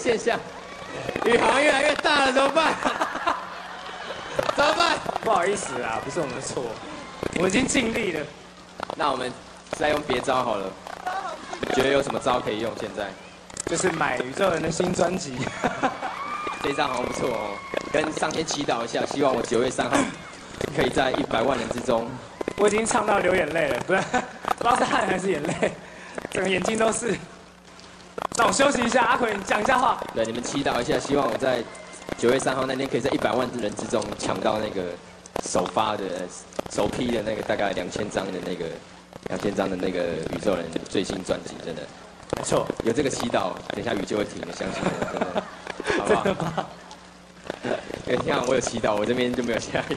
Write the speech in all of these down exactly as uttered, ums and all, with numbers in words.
现象，宇航越来越大了，怎么办？怎么办？ 不好意思啊，不是我们的错，我已经尽力了。 那我们再用别招好了。你觉得有什么招可以用？现在就是买宇宙人的新专辑。 这一张好像不错哦，跟上天祈祷一下，希望我九月三号可以在一百万人之中。 我已经唱到流眼泪了，不是，不知道是汗还是眼泪，整个眼睛都是。那我休息一下，阿奎，你讲一下话。 对，你们祈祷一下，希望我在九月三号那天可以在一百万人之中抢到那个首发的、首批的那个大概两千张的那个两千张的那个宇宙人最新专辑，真的。 没错， 有这个祈祷，等一下雨就会停的，相信我，真的。好不好？ 真的吗？ 因为你看我有祈祷，我这边就没有下雨。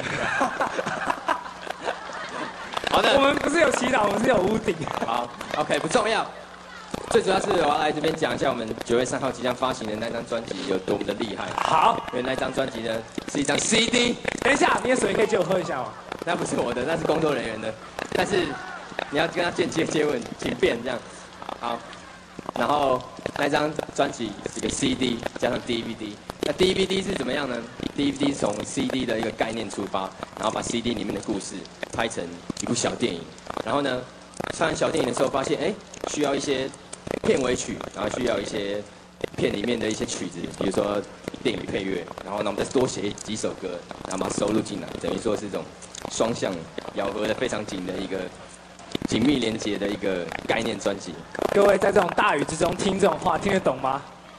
好的， 我们不是有祈祷，我们是有屋顶。 好 ，OK， 不重要。最主要是我要来这边讲一下我们九月三号即将发行的那张专辑有多么的厉害。 好， 因为那张专辑呢是一张 C D。 等一下，你的水可以借我喝一下吗？ 那不是我的，那是工作人员的。但是你要跟他间接接吻，请便这样。好，然后那张专辑是一个 C D 加上 D V D。那 D V D 是怎么样呢 ？D V D 是从 C D 的一个概念出发，然后把 C D 里面的故事拍成一部小电影。然后呢，看完小电影的时候发现，哎，需要一些片尾曲，然后需要一些片里面的一些曲子，比如说电影配乐，然后呢我们再多写几首歌，然后把它收录进来，等于说是这种双向咬合的非常紧的一个紧密连接的一个概念专辑。 各位在这种大雨之中听这种话，听得懂吗？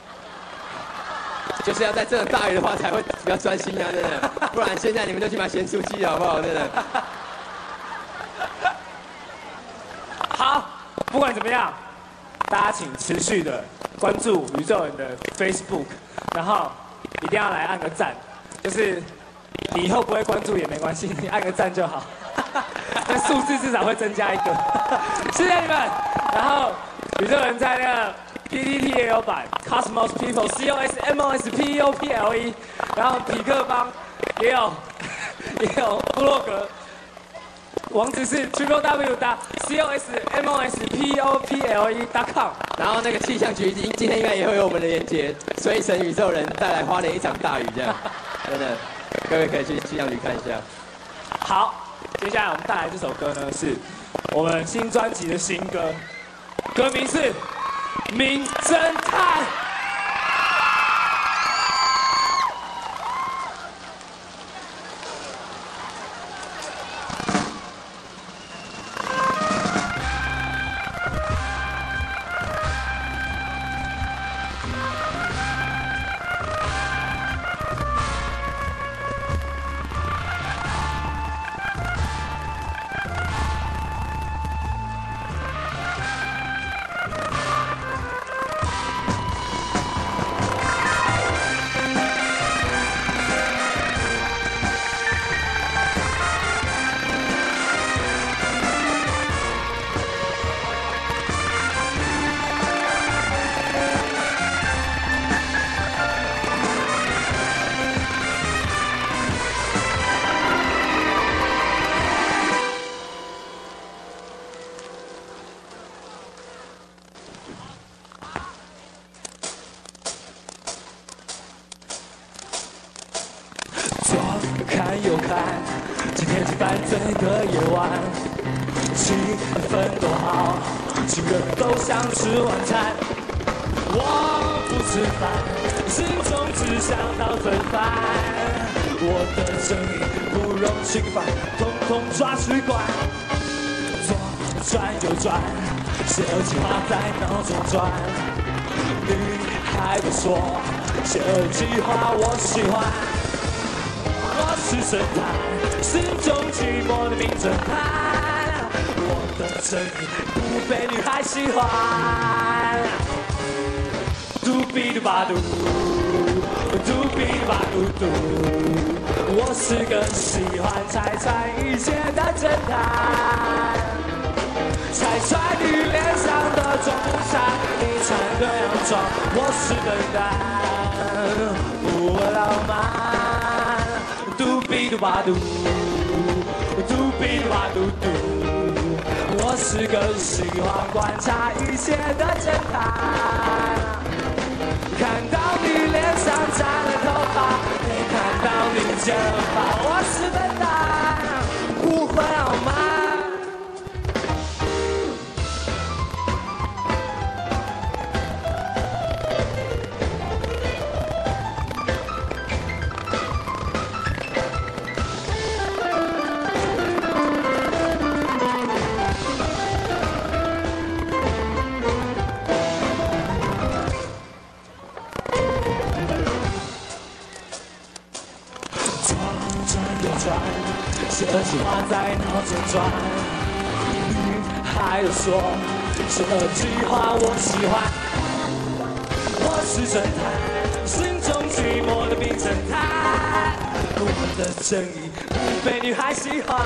就是要在这种大雨的话才会比较专心啊，真的，不然现在你们就去买咸酥鸡好不好？真的。 好，不管怎么样，大家请持续的关注宇宙人的 Facebook， 然后一定要来按个赞。就是你以后不会关注也没关系，你按个赞就好。那数字至少会增加一个。谢谢你们。然后宇宙人在那个 P T T 也有版 ，Cosmos People C O S M O S P E O P L E， 然后匹克邦也有也有部落格。网址是 triple w 打 c o s m o s p o p l e dot com， 然后那个气象局今今天应该也会有我们的连接，水神宇宙人带来花莲一场大雨，这样，真的，各位可以去气象局看一下。 好，接下来我们带来这首歌呢，是我们新专辑的新歌，歌名是《名侦探》。又看，今天是犯罪的夜晚，气氛多好，情人都想吃晚餐。我不吃饭，心中只想到罪犯。我的正义不容侵犯，统统抓去关。左转右转，邪恶计划在脑中转。你还别说，邪恶计划我喜欢。我是神探，心中寂寞的名侦探。我的正义不被女孩喜欢。嘟比嘟吧嘟，嘟比嘟吧嘟嘟。我是个喜欢拆穿一切的侦探，拆穿你脸上的装傻，你穿的洋装。我是笨蛋，不浪漫。嘟比嘟吧嘟，嘟比嘟吧嘟嘟。我是个喜欢观察一切的侦探，看到你理解了吧？我是笨蛋，不会好吗？这句话在脑中转，女孩又说这句话我喜欢。我是侦探，心中寂寞的名侦探，我的正义被女孩喜欢。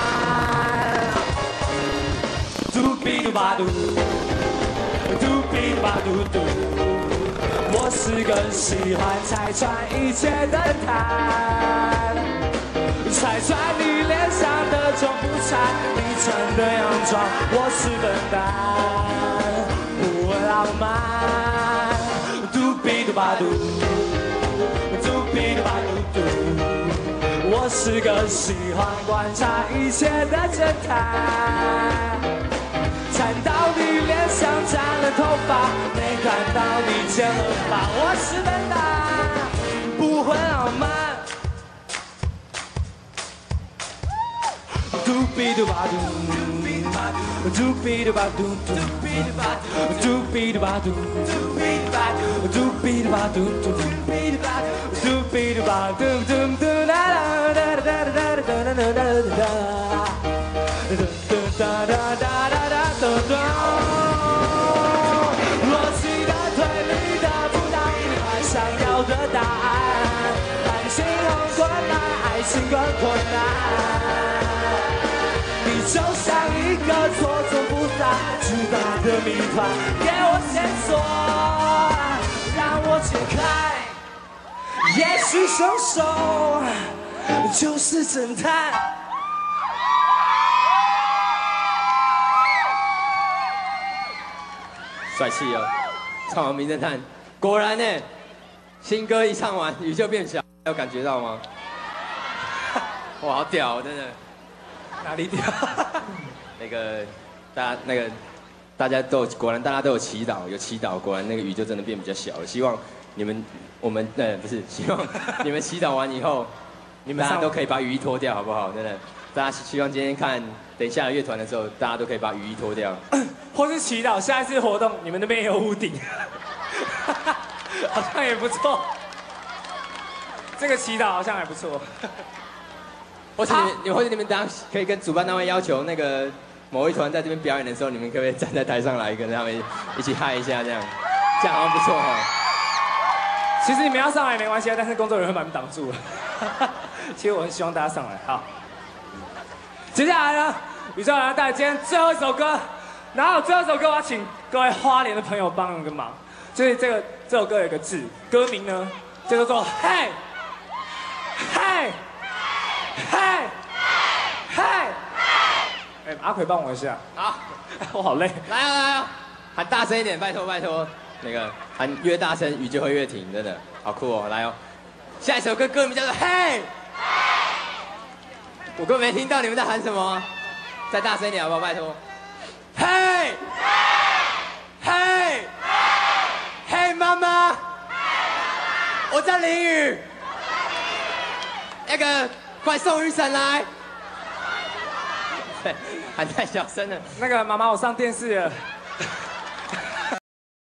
嘟比嘟吧嘟，嘟比嘟吧嘟嘟，我是个喜欢拆穿一切的探。拆穿你脸上的装不差，你穿的洋装，我是笨蛋，不浪漫。嘟比嘟吧嘟，嘟比嘟吧嘟嘟，我是个喜欢观察一切的侦探。看到你脸上长了头发，没看到你剪了发，我是笨蛋，不会浪漫。嘟比嘟吧嘟，嘟比嘟吧嘟，嘟比嘟吧嘟，嘟比嘟吧嘟，嘟比嘟吧嘟，嘟比嘟吧嘟，嘟比嘟吧嘟，嘟嘟啦啦哒哒哒哒哒哒哒哒哒，哒哒哒哒哒哒哒。若记得腿里的不当，还想要的答案，爱情很困难，爱情更困难。你就像一个错综复杂、巨大的谜团，给我线索，让我解开。也许凶手就是侦探。 帅气哦！唱完《名侦探》，果然呢，新歌一唱完，雨就变小，有感觉到吗？哇，好屌，真的！ 哪里屌？ 那个，大家那个，大家都有果然大家都有祈祷，有祈祷，果然那个雨就真的变比较小了。希望你们，我们呃不是，希望你们祈祷完以后，你们大家都可以把雨衣脱掉，好不好？真的，大家希望今天看等一下乐团的时候，大家都可以把雨衣脱掉。 或是祈祷下一次活动，你们那边也有屋顶，好像也不错。这个祈祷好像还不错。 或是你们，你或者你们等下可以跟主办单位要求，那个某一团在这边表演的时候，你们可不可以站在台上来跟他们一起嗨一下，这样，这样好像不错哈。 其实你们要上来没关系啊，但是工作人员会把你们挡住了。其实我很希望大家上来。好，接下来呢，宇宙人带来今天最后一首歌。然后最后一首歌，我要请各位花莲的朋友帮一个忙，就是这个这首歌有一个字，歌名呢叫做“嘿，嘿，嘿，嘿”。哎，阿奎帮我一下。 好， 我好累。 来啊来啊，喊大声一点，拜托拜托。那个喊越大声，雨就会越停，真的好酷哦。来哦，下一首歌歌名叫做“嘿”。我根本没听到你们在喊什么，再大声一点好不好？拜托。嘿，嘿，嘿，妈妈，我叫林雨，那个快送雨伞来。对，喊太小声了。 那个妈妈，我上电视了。